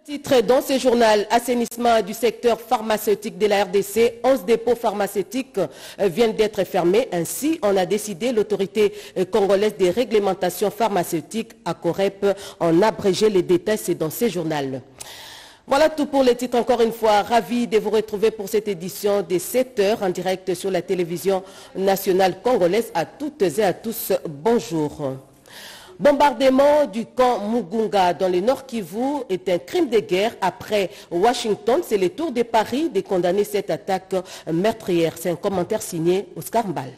Titre dans ce journal, assainissement du secteur pharmaceutique de la RDC, 11 dépôts pharmaceutiques viennent d'être fermés. Ainsi, on a décidé, l'autorité congolaise des réglementations pharmaceutiques, ACOREP, en abrégé les détails, c'est dans ce journal. Voilà tout pour les titres. Encore une fois, ravi de vous retrouver pour cette édition des 7 heures en direct sur la télévision nationale congolaise. À toutes et à tous, bonjour. Bombardement du camp Mugunga dans le Nord Kivu est un crime de guerre. Après Washington, c'est le tour de Paris de condamner cette attaque meurtrière. C'est un commentaire signé Oscar Mbal.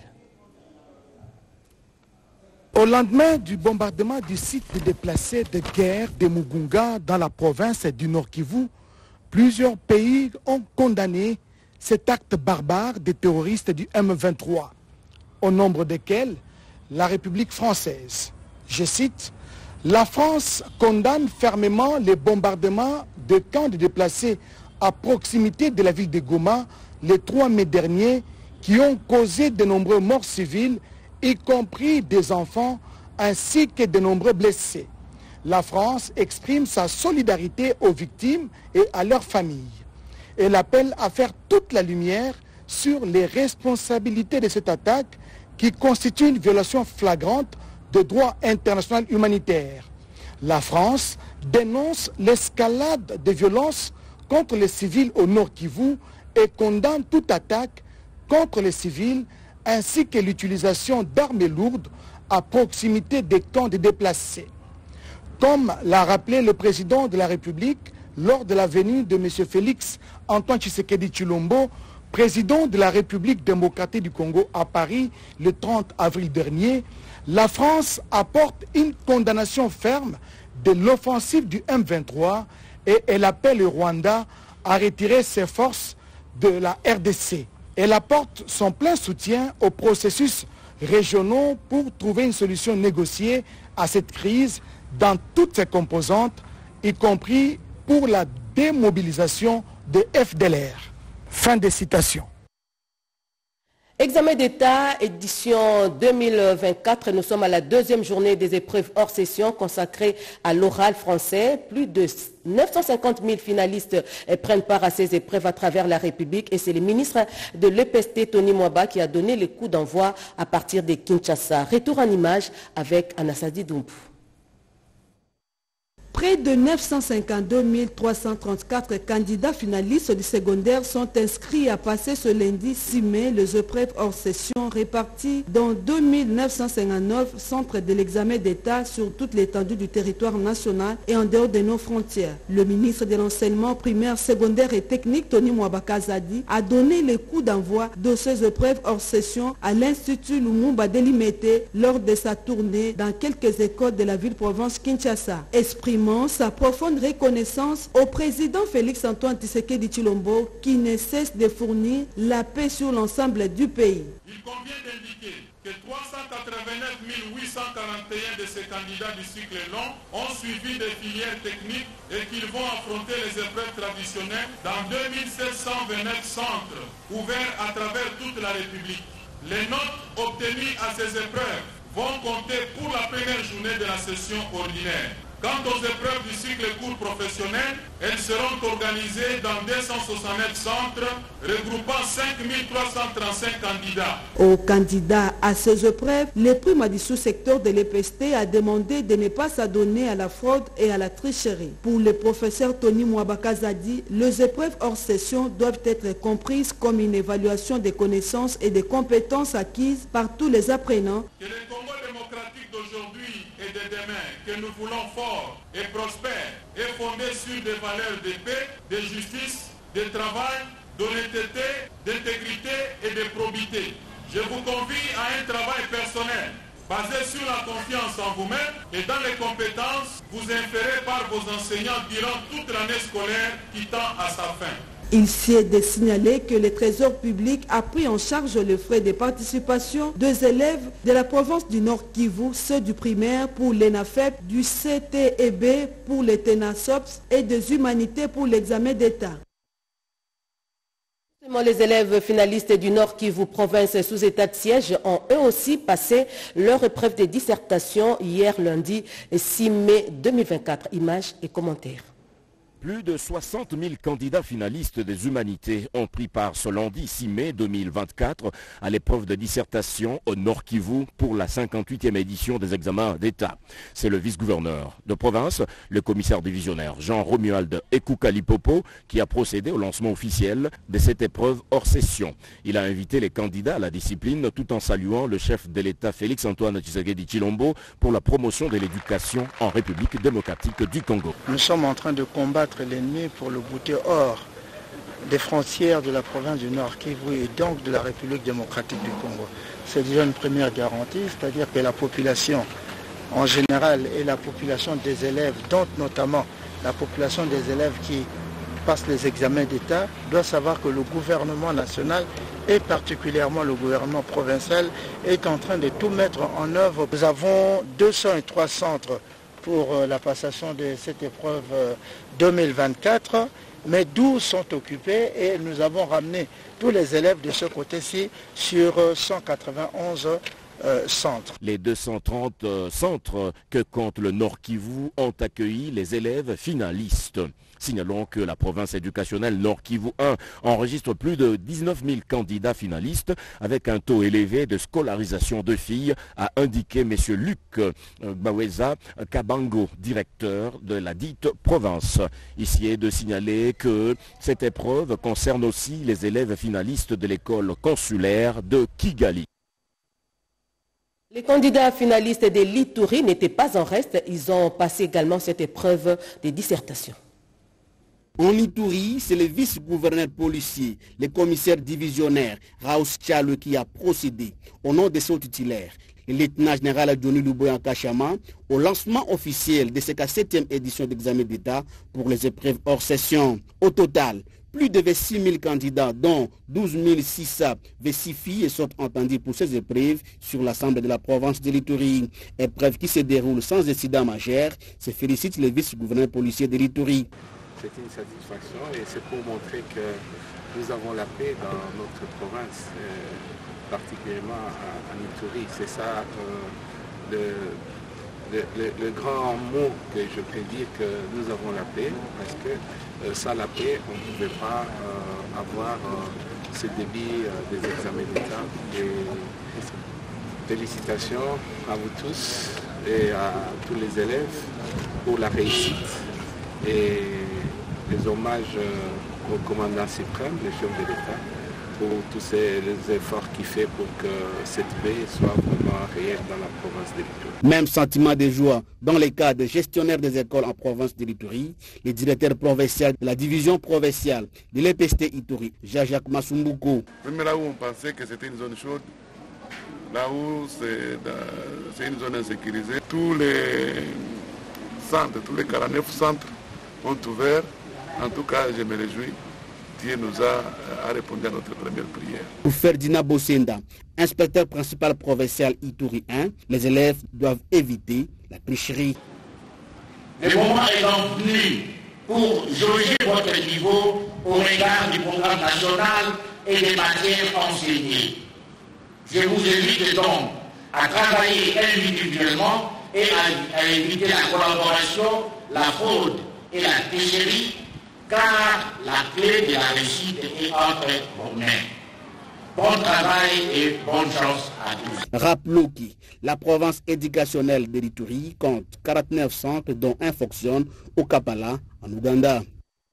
Au lendemain du bombardement du site de déplacés de guerre de Mugunga dans la province du Nord Kivu, plusieurs pays ont condamné cet acte barbare des terroristes du M23, au nombre desquels la République française. Je cite, « La France condamne fermement les bombardements de camps de déplacés à proximité de la ville de Goma le 3 mai dernier qui ont causé de nombreux morts civiles, y compris des enfants ainsi que de nombreux blessés. La France exprime sa solidarité aux victimes et à leurs familles. Elle appelle à faire toute la lumière sur les responsabilités de cette attaque qui constitue une violation flagrante de droit international humanitaire. La France dénonce l'escalade de violences contre les civils au Nord Kivu et condamne toute attaque contre les civils ainsi que l'utilisation d'armes lourdes à proximité des camps de déplacés. Comme l'a rappelé le président de la République lors de la venue de M. Félix Antoine Tshisekedi Tshilombo, président de la République démocratique du Congo à Paris le 30 avril dernier, la France apporte une condamnation ferme de l'offensive du M23 et elle appelle le Rwanda à retirer ses forces de la RDC. Elle apporte son plein soutien aux processus régionaux pour trouver une solution négociée à cette crise dans toutes ses composantes, y compris pour la démobilisation de FDLR. Fin de citation. Examen d'État, édition 2024. Nous sommes à la deuxième journée des épreuves hors session consacrées à l'oral français. Plus de 950 000 finalistes prennent part à ces épreuves à travers la République. Et c'est le ministre de l'EPST, Tony Mwaba, qui a donné le coup d'envoi à partir de Kinshasa. Retour en image avec Anassadi Doumbou. Près de 952 334 candidats finalistes du secondaire sont inscrits à passer ce lundi 6 mai les épreuves hors session réparties dans 2959 centres de l'examen d'État sur toute l'étendue du territoire national et en dehors de nos frontières. Le ministre de l'enseignement primaire, secondaire et technique, Tony Mwaba Kazadi, a donné le coup d'envoi de ces épreuves hors session à l'Institut Lumumba délimité lors de sa tournée dans quelques écoles de la ville-province Kinshasa. Sa profonde reconnaissance au président Félix Antoine Tshisekedi Tshilombo qui ne cesse de fournir la paix sur l'ensemble du pays. Il convient d'indiquer que 389 841 de ces candidats du cycle long ont suivi des filières techniques et qu'ils vont affronter les épreuves traditionnelles dans 2729 centres ouverts à travers toute la République. Les notes obtenues à ces épreuves vont compter pour la première journée de la session ordinaire. Quant aux épreuves du cycle court professionnel, elles seront organisées dans 269 centres regroupant 5335 candidats. Aux candidats à ces épreuves, le prime du sous-secteur de l'EPST a demandé de ne pas s'adonner à la fraude et à la tricherie. Pour le professeur Tony Mwaba Kazadi, les épreuves hors session doivent être comprises comme une évaluation des connaissances et des compétences acquises par tous les apprenants. Que le Congo démocratique d'aujourd'hui et de demain, que nous voulons fort et prospère, est fondé sur des valeurs de paix, de justice, de travail, d'honnêteté, d'intégrité et de probité. Je vous convie à un travail personnel basé sur la confiance en vous-même et dans les compétences vous inférées par vos enseignants durant toute l'année scolaire qui tend à sa fin. Il s'est de signaler que le Trésor public a pris en charge les frais de participation des élèves de la province du Nord Kivu, ceux du primaire pour l'ENAFEP, du CTEB pour les TENASOPS et des humanités pour l'examen d'État. Les élèves finalistes du Nord Kivu, province sous état de siège, ont eux aussi passé leur épreuve de dissertation hier lundi 6 mai 2024. Images et commentaires. Plus de 60 000 candidats finalistes des humanités ont pris part ce lundi 6 mai 2024 à l'épreuve de dissertation au Nord Kivu pour la 58e édition des examens d'État. C'est le vice-gouverneur de province, le commissaire divisionnaire Jean-Romuald Ekouka-Lipopo, qui a procédé au lancement officiel de cette épreuve hors session. Il a invité les candidats à la discipline tout en saluant le chef de l'État Félix-Antoine Tshisekedi Tshilombo pour la promotion de l'éducation en République démocratique du Congo. Nous sommes en train de combattre l'ennemi pour le bouter hors des frontières de la province du Nord Kivu et donc de la République démocratique du Congo. C'est déjà une première garantie, c'est-à-dire que la population en général et la population des élèves, dont notamment la population des élèves qui passent les examens d'État, doit savoir que le gouvernement national et particulièrement le gouvernement provincial est en train de tout mettre en œuvre. Nous avons 203 centres pour la passation de cette épreuve 2024, mais 12 sont occupés et nous avons ramené tous les élèves de ce côté-ci sur 191 centres. Les 230 centres que compte le Nord Kivu ont accueilli les élèves finalistes. Signalons que la province éducationnelle Nord Kivu 1 enregistre plus de 19 000 candidats finalistes avec un taux élevé de scolarisation de filles, a indiqué M. Luc Baweza Kabango, directeur de la dite province. Ici est de signaler que cette épreuve concerne aussi les élèves finalistes de l'école consulaire de Kigali. Les candidats finalistes de l'Ituri n'étaient pas en reste, ils ont passé également cette épreuve de dissertation. En Ituri, c'est le vice-gouverneur policier, le commissaire divisionnaire Raous Tchalo qui a procédé au nom de son titulaire, le lieutenant-général Johnny Luboyan Kachama, au lancement officiel de cette 7e édition d'examen d'État pour les épreuves hors session. Au total, plus de 26 000 candidats, dont 12 626 filles, sont entendus pour ces épreuves sur l'ensemble de la province de l'Ituri. Épreuve qui se déroule sans incident majeur, se félicite le vice-gouverneur policier de l'Ituri. C'est une satisfaction et c'est pour montrer que nous avons la paix dans notre province, particulièrement en Ituri. C'est ça le grand mot que je peux dire, que nous avons la paix, parce que sans la paix, on ne pouvait pas avoir ce début des examens d'État. Félicitations à vous tous et à tous les élèves pour la réussite. Et les hommages au commandant suprême, le chef de l'État, pour tous les efforts qu'il fait pour que cette paix soit vraiment réelle dans la province de l'Ituri. Même sentiment de joie dans les cas de gestionnaires des écoles en province de l'Ituri, le directeur provincial de la division provinciale de l'EPST Ituri, Jean-Jacques Masumbuko. Même là où on pensait que c'était une zone chaude, là où c'est une zone insécurisée, tous les centres, tous les 49 centres ont ouvert. En tout cas, je me réjouis. Dieu nous a répondu à notre première prière. Pour Ferdinand Bossenda, inspecteur principal provincial Ituri 1, les élèves doivent éviter la tricherie. Le moment est donc venu pour jauger votre niveau au regard du programme national et des matières enseignées. Je vous invite donc à travailler individuellement et à éviter la collaboration, la fraude et la tricherie, car la clé de la réussite est entre vos mains. Bon travail et bonne chance à tous. Rappelons que la province éducationnelle de l'Ituri compte 49 centres dont un fonctionne au Kampala, en Ouganda.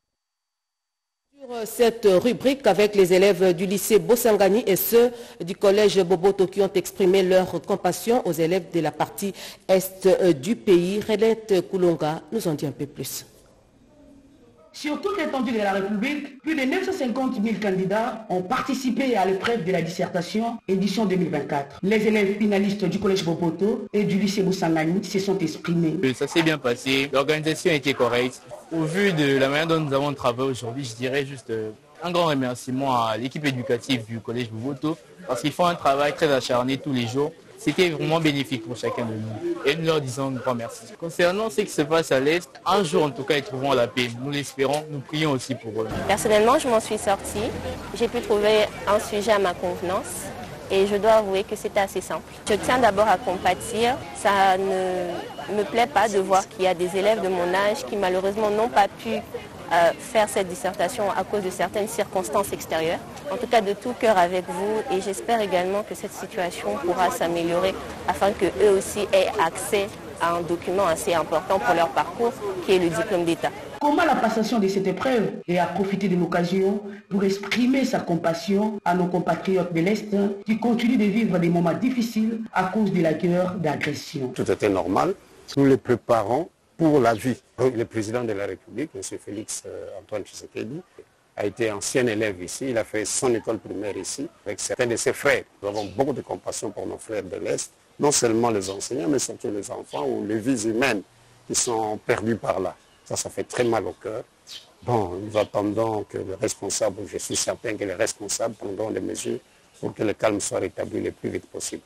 Sur cette rubrique, avec les élèves du lycée Bossangani et ceux du collège Boboto qui ont exprimé leur compassion aux élèves de la partie est du pays, Renette Koulonga nous en dit un peu plus. Sur toute l'étendue de la République, plus de 950 000 candidats ont participé à l'épreuve de la dissertation édition 2024. Les élèves finalistes du collège Boboto et du lycée Bossangani se sont exprimés. Ça s'est bien passé, l'organisation était correcte. Au vu de la manière dont nous avons travaillé aujourd'hui, je dirais juste un grand remerciement à l'équipe éducative du collège Boboto parce qu'ils font un travail très acharné tous les jours. C'était vraiment bénéfique pour chacun de nous. Et nous leur disons un grand merci. Concernant ce qui se passe à l'Est, un jour en tout cas, ils trouveront la paix. Nous l'espérons, nous prions aussi pour eux. Personnellement, je m'en suis sortie. J'ai pu trouver un sujet à ma convenance. Et je dois avouer que c'était assez simple. Je tiens d'abord à compatir. Ça ne me plaît pas de voir qu'il y a des élèves de mon âge qui malheureusement n'ont pas pu faire cette dissertation à cause de certaines circonstances extérieures. En tout cas, de tout cœur avec vous, et j'espère également que cette situation pourra s'améliorer afin qu'eux aussi aient accès à un document assez important pour leur parcours, qui est le diplôme d'État. Comment la passation de cette épreuve et à profiter de l'occasion pour exprimer sa compassion à nos compatriotes de l'Est qui continuent de vivre des moments difficiles à cause de la guerre d'agression. Tout était normal. Nous les préparons pour la vie. Le président de la République, M. Félix Antoine Tshisekedi, a été ancien élève ici. Il a fait son école primaire ici avec certains de ses frères. Nous avons beaucoup de compassion pour nos frères de l'Est, non seulement les enseignants, mais surtout les enfants ou les vies humaines qui sont perdues par là. Ça fait très mal au cœur. Bon, nous attendons que les responsables, je suis certain que les responsables prendront des mesures pour que le calme soit rétabli le plus vite possible.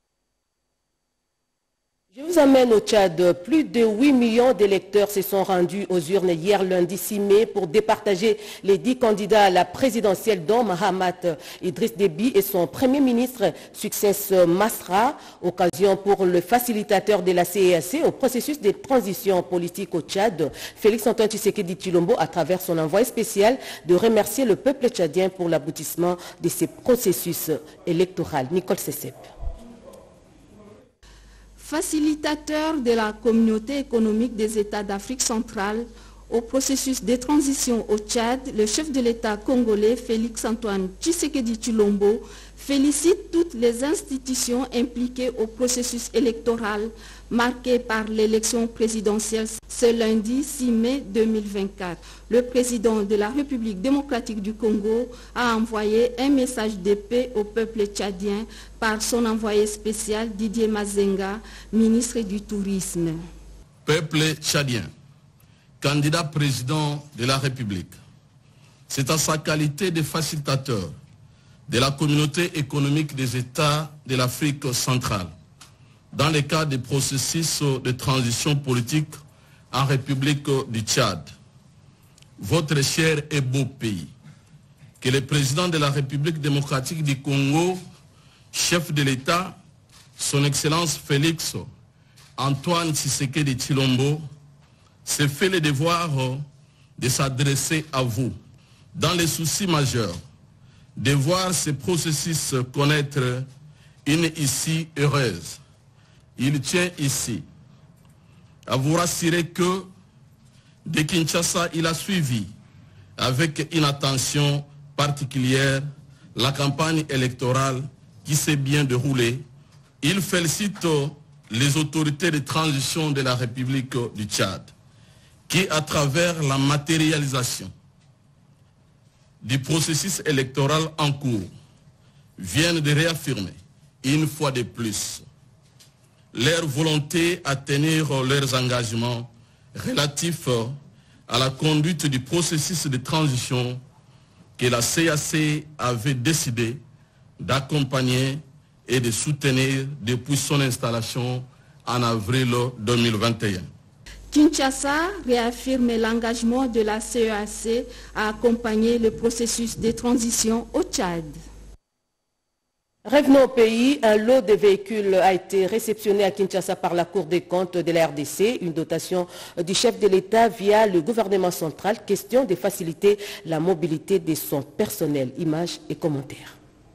Je vous amène au Tchad. Plus de 8 millions d'électeurs se sont rendus aux urnes hier lundi 6 mai pour départager les 10 candidats à la présidentielle dont Mahamat Idriss Déby et son premier ministre Success Masra. Occasion pour le facilitateur de la CEAC au processus de transition politique au Tchad, Félix Antoine Tshisekedi Tshilombo, à travers son envoyé spécial, de remercier le peuple tchadien pour l'aboutissement de ces processus électoraux. Nicole Sessep. Facilitateur de la communauté économique des États d'Afrique centrale au processus de transition au Tchad, le chef de l'État congolais Félix Antoine Tshisekedi Tshilombo félicite toutes les institutions impliquées au processus électoral marqué par l'élection présidentielle ce lundi 6 mai 2024. Le président de la République démocratique du Congo a envoyé un message de paix au peuple tchadien par son envoyé spécial Didier Mazenga, ministre du Tourisme. Peuple tchadien, candidat président de la République, c'est à sa qualité de facilitateur de la communauté économique des États de l'Afrique centrale, dans le cadre des processus de transition politique en République du Tchad, votre cher et beau pays, que le président de la République démocratique du Congo, chef de l'État, son Excellence Félix Antoine Tshisekedi Tshilombo, s'est fait le devoir de s'adresser à vous dans les soucis majeurs de voir ce processus connaître une issue heureuse. Il tient ici à vous rassurer que de Kinshasa, il a suivi avec une attention particulière la campagne électorale qui s'est bien déroulée. Il félicite les autorités de transition de la République du Tchad qui, à travers la matérialisation du processus électoral en cours, viennent de réaffirmer une fois de plus leur volonté à tenir leurs engagements relatifs à la conduite du processus de transition que la CAC avait décidé d'accompagner et de soutenir depuis son installation en avril 2021. Kinshasa réaffirme l'engagement de la CEAC à accompagner le processus de transition au Tchad. Revenons au pays, un lot de véhicules a été réceptionné à Kinshasa par la Cour des comptes de la RDC, une dotation du chef de l'État via le gouvernement central, question de faciliter la mobilité de son personnel. Images et commentaires.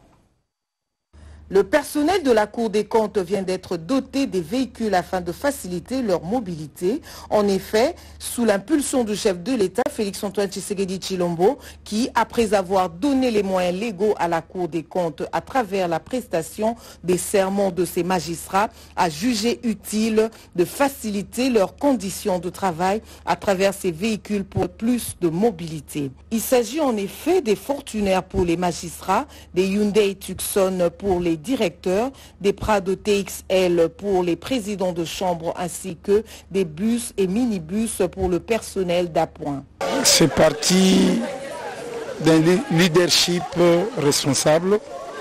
Le personnel de la Cour des comptes vient d'être doté des véhicules afin de faciliter leur mobilité. En effet, sous l'impulsion du chef de l'État, Félix Antoine Tshisekedi Tshilombo, qui, après avoir donné les moyens légaux à la Cour des comptes à travers la prestation des serments de ses magistrats, a jugé utile de faciliter leurs conditions de travail à travers ces véhicules pour plus de mobilité. Il s'agit en effet des Fortunaires pour les magistrats, des Hyundai Tucson pour les directeurs, des Prado TXL pour les présidents de chambre ainsi que des bus et minibus pour le personnel d'appoint. C'est parti d'un leadership responsable.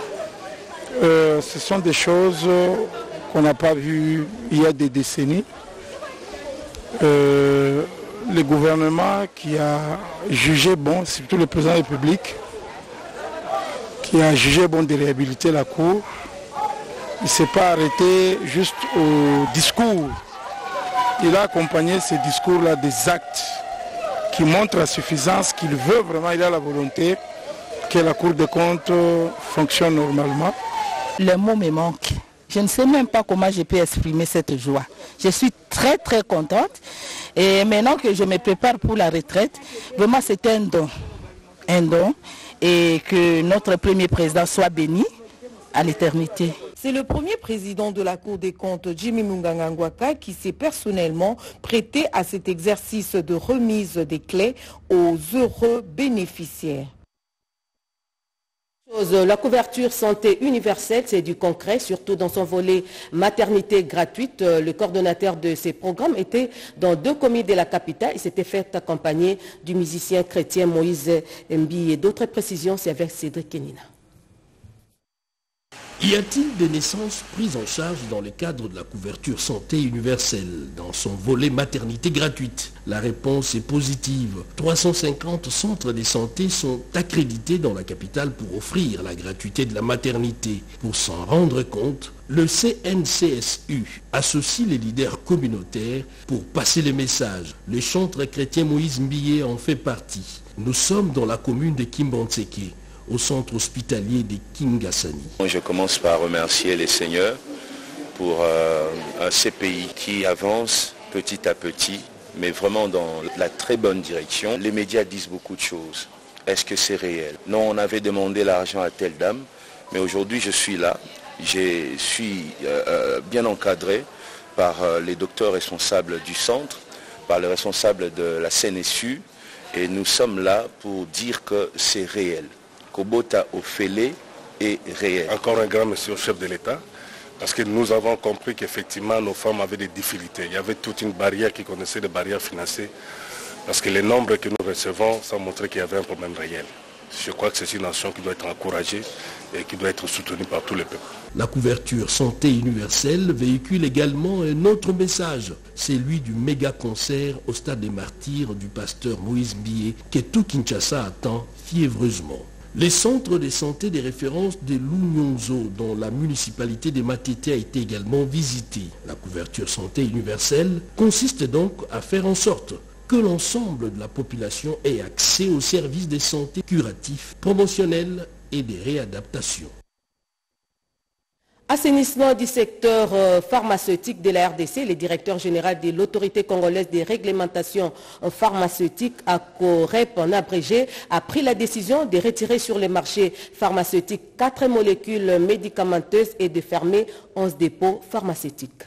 Ce sont des choses qu'on n'a pas vues il y a des décennies. Le gouvernement qui a jugé bon, surtout le président de la République, qui a jugé bon de réhabiliter la Cour. Il ne s'est pas arrêté juste au discours. Il a accompagné ces discours-là des actes qui montre la suffisance qu'il veut vraiment, il a la volonté que la Cour des comptes fonctionne normalement. Les mots me manquent. Je ne sais même pas comment je peux exprimer cette joie. Je suis très très contente. Et maintenant que je me prépare pour la retraite, vraiment c'est un don. Un don. Et que notre premier président soit béni à l'éternité. C'est le premier président de la Cour des comptes, Jimmy Munganga Ngwaka, qui s'est personnellement prêté à cet exercice de remise des clés aux heureux bénéficiaires. La couverture santé universelle, c'est du concret, surtout dans son volet maternité gratuite. Le coordonnateur de ces programmes était dans 2 communes de la capitale. Il s'était fait accompagner du musicien chrétien Moïse Mbi. Et d'autres précisions, c'est avec Cédric Kenina. Y a-t-il des naissances prises en charge dans le cadre de la couverture santé universelle, dans son volet maternité gratuite? La réponse est positive. 350 centres de santé sont accrédités dans la capitale pour offrir la gratuité de la maternité. Pour s'en rendre compte, le CNCSU associe les leaders communautaires pour passer les messages. Le chantre chrétien Moïse Mbiye en fait partie. Nous sommes dans la commune de Kimbantseke, au centre hospitalier de Kingasani. Je commence par remercier les seigneurs pour un CPI qui avance petit à petit, mais vraiment dans la très bonne direction. Les médias disent beaucoup de choses. Est-ce que c'est réel? Non, on avait demandé l'argent à telle dame, mais aujourd'hui je suis là. Je suis bien encadré par les docteurs responsables du centre, par les responsables de la CNSU, et nous sommes là pour dire que c'est réel. Kobota Ofele est réel. Encore un grand monsieur au chef de l'État, parce que nous avons compris qu'effectivement nos femmes avaient des difficultés. Il y avait toute une barrière qui connaissait des barrières financières, parce que les nombres que nous recevons, ça montrait qu'il y avait un problème réel. Je crois que c'est une action qui doit être encouragée et qui doit être soutenue par tous les peuples. La couverture santé universelle véhicule également un autre message, celui du méga concert au stade des Martyrs du pasteur Moïse Mbiye, que tout Kinshasa attend fiévreusement. Les centres de santé des références de Lunyonzo, dont la municipalité de Matete a été également visitée. La couverture santé universelle consiste donc à faire en sorte que l'ensemble de la population ait accès aux services de santé curatifs, promotionnels et de réadaptation. Assainissement du secteur pharmaceutique de la RDC, le directeur général de l'autorité congolaise des réglementations pharmaceutiques, ACOREP en abrégé, a pris la décision de retirer sur le marché pharmaceutique 4 molécules médicamenteuses et de fermer 11 dépôts pharmaceutiques.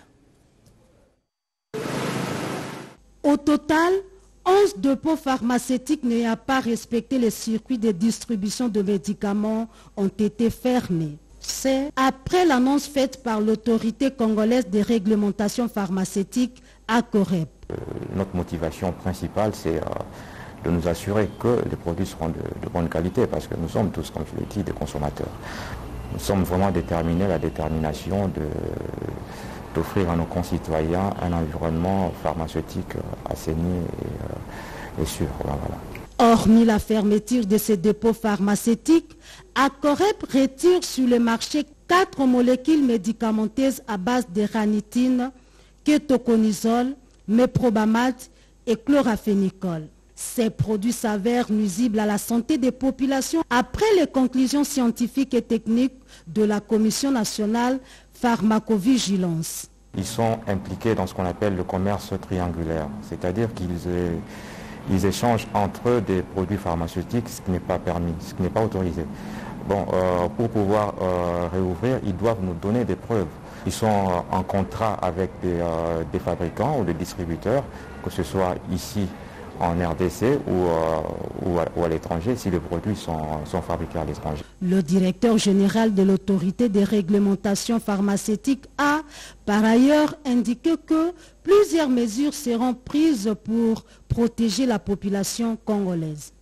Au total, 11 dépôts pharmaceutiques n'ayant pas respecté les circuits de distribution de médicaments ont été fermés. C'est après l'annonce faite par l'autorité congolaise des réglementations pharmaceutiques, ACOREP. Notre motivation principale, c'est de nous assurer que les produits seront de bonne qualité, parce que nous sommes tous, comme je l'ai dit, des consommateurs. Nous sommes vraiment déterminés, la détermination d'offrir à nos concitoyens un environnement pharmaceutique assaini et sûr. Voilà. Hormis la fermeture de ces dépôts pharmaceutiques, ACOREP retire sur le marché 4 molécules médicamenteuses à base de ranitine, kétoconazole, méprobamate et chloraphénicol. Ces produits s'avèrent nuisibles à la santé des populations après les conclusions scientifiques et techniques de la Commission nationale pharmacovigilance. Ils sont impliqués dans ce qu'on appelle le commerce triangulaire, c'est-à-dire qu'ils échangent entre eux des produits pharmaceutiques, ce qui n'est pas permis, ce qui n'est pas autorisé. Bon, pour pouvoir réouvrir, ils doivent nous donner des preuves. Ils sont en contrat avec des fabricants ou des distributeurs, que ce soit ici en RDC ou à l'étranger, si les produits sont fabriqués à l'étranger. Le directeur général de l'autorité des réglementations pharmaceutiques a par ailleurs indiqué que plusieurs mesures seront prises pour protéger la population congolaise.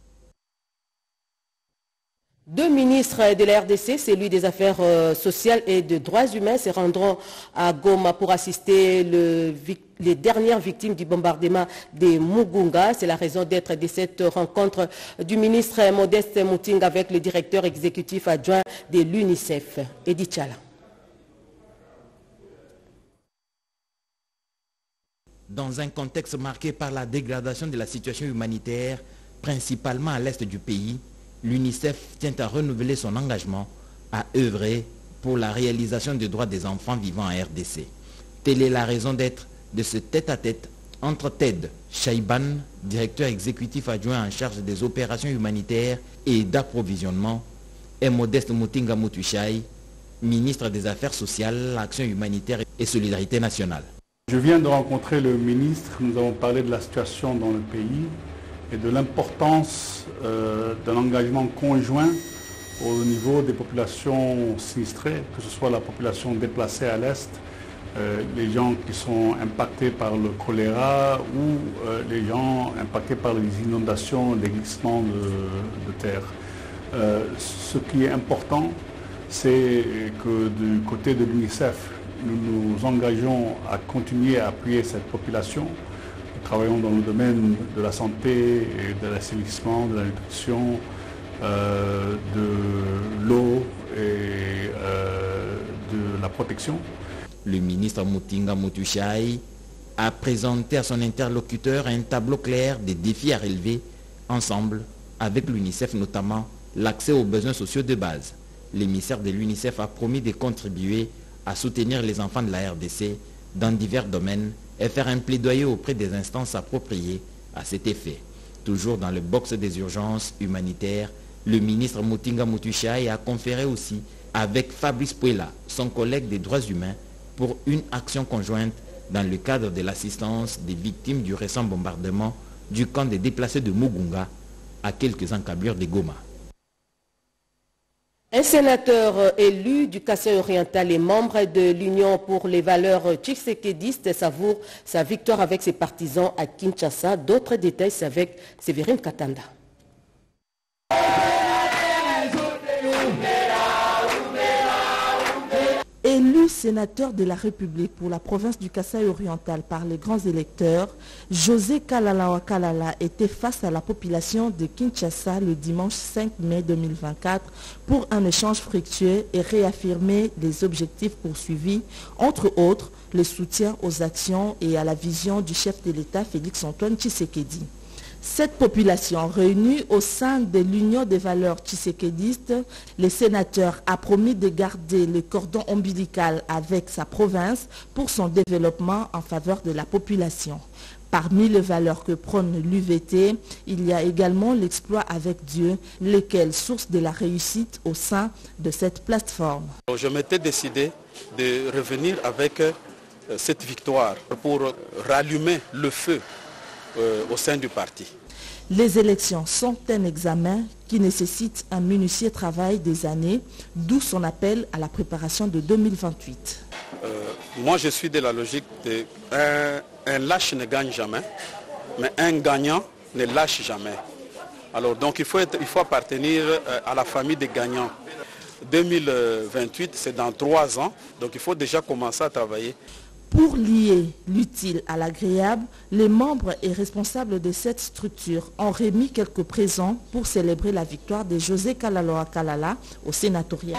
2 ministres de la RDC, celui des Affaires sociales et des droits humains, se rendront à Goma pour assister les dernières victimes du bombardement de Mugunga. C'est la raison d'être de cette rencontre du ministre Modeste Mouting avec le directeur exécutif adjoint de l'UNICEF, Edith Chala. Dans un contexte marqué par la dégradation de la situation humanitaire, principalement à l'est du pays, l'UNICEF tient à renouveler son engagement à œuvrer pour la réalisation des droits des enfants vivant en RDC. Telle est la raison d'être de ce tête-à-tête entre Ted Shaiban, directeur exécutif adjoint en charge des opérations humanitaires et d'approvisionnement, et Modeste Mutinga Mutushai, ministre des Affaires sociales, Action humanitaire et Solidarité nationale. Je viens de rencontrer le ministre, nous avons parlé de la situation dans le pays et de l'importance d'un engagement conjoint au niveau des populations sinistrées, que ce soit la population déplacée à l'Est, les gens qui sont impactés par le choléra ou les gens impactés par les inondations, les glissements de terre. Ce qui est important, c'est que du côté de l'UNICEF, nous nous engageons à continuer à appuyer cette population. Nous travaillons dans le domaine de la santé, et de l'assainissement, de la nutrition, de l'eau et de la protection. Le ministre Mutinga Mutushai a présenté à son interlocuteur un tableau clair des défis à relever ensemble, avec l'UNICEF notamment, l'accès aux besoins sociaux de base. L'émissaire de l'UNICEF a promis de contribuer à soutenir les enfants de la RDC dans divers domaines et faire un plaidoyer auprès des instances appropriées à cet effet. Toujours dans le box des urgences humanitaires, le ministre Mutinga Mutushai a conféré aussi avec Fabrice Puela, son collègue des droits humains, pour une action conjointe dans le cadre de l'assistance des victimes du récent bombardement du camp des déplacés de Mugunga à quelques encablures de Goma. Un sénateur élu du Kasaï oriental et membre de l'Union pour les valeurs tshisekédistes savoure sa victoire avec ses partisans à Kinshasa. D'autres détails, c'est avec Séverine Katanda. Élu sénateur de la République pour la province du Kasaï oriental par les grands électeurs, José Kalala Wakalala était face à la population de Kinshasa le dimanche 5 mai 2024 pour un échange fructueux et réaffirmer les objectifs poursuivis, entre autres le soutien aux actions et à la vision du chef de l'État Félix-Antoine Tshisekedi. Cette population réunie au sein de l'Union des valeurs tshisékédistes, le sénateur a promis de garder le cordon ombilical avec sa province pour son développement en faveur de la population. Parmi les valeurs que prône l'UVT, il y a également l'exploit avec Dieu, lequel source de la réussite au sein de cette plateforme. Je m'étais décidé de revenir avec cette victoire pour rallumer le feu au sein du parti. Les élections sont un examen qui nécessite un minutieux travail des années, d'où son appel à la préparation de 2028. Moi, je suis de la logique de un lâche ne gagne jamais, mais un gagnant ne lâche jamais. Alors donc il faut appartenir à la famille des gagnants. 2028, c'est dans 3 ans, donc il faut déjà commencer à travailler. Pour lier l'utile à l'agréable, les membres et responsables de cette structure ont remis quelques présents pour célébrer la victoire de José Kalala Kalala au sénatorial.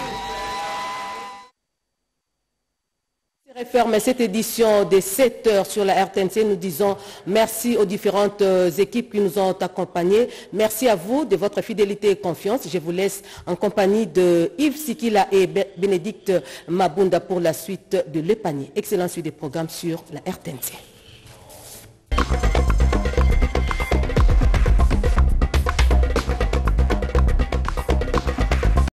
Referme cette édition de 7 heures sur la RTNC. Nous disons merci aux différentes équipes qui nous ont accompagnés. Merci à vous de votre fidélité et confiance. Je vous laisse en compagnie de Yves Sikila et Bénédicte Mabunda pour la suite de Le Panier. Excellente suite des programmes sur la RTNC.